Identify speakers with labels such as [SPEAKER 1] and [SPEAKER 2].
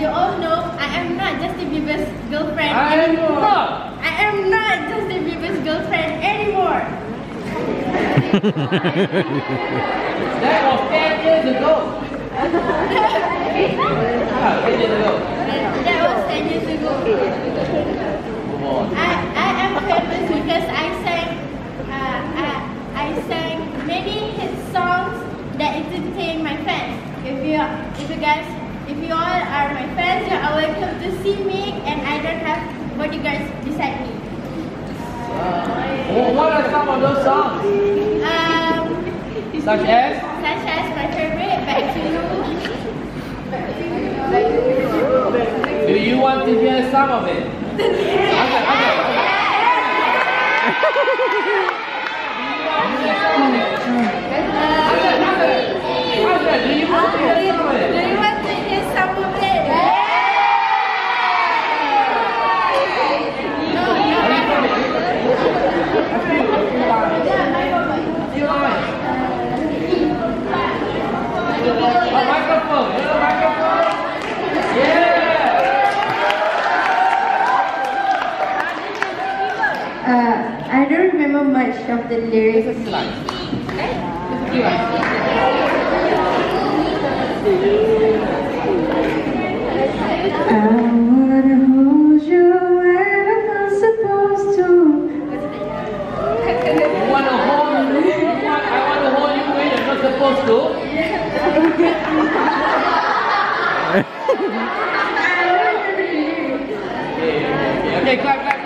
[SPEAKER 1] you all know, I am not Justin Bieber's girlfriend
[SPEAKER 2] I
[SPEAKER 1] anymore. I am not Justin Bieber's girlfriend anymore.
[SPEAKER 2] That was 10 years ago. 10 years ago.
[SPEAKER 1] That was 10 years ago. I am famous because I sang many hit songs that entertain my fans. If you all are my fans, you are welcome to see me, and I don't have bodyguards beside me.
[SPEAKER 2] What are some of those songs? Such as
[SPEAKER 1] My favorite, Back to You.
[SPEAKER 2] Do you want to hear some of it? Do you want to hear some of it?
[SPEAKER 1] Do you want to hear some of it?
[SPEAKER 2] A microphone. You know a microphone?
[SPEAKER 1] I don't remember much of the lyrics. I wanna hold you and I'm not supposed to.
[SPEAKER 2] You want to hold me? I want to hold you when you're not supposed to? Okay, clap.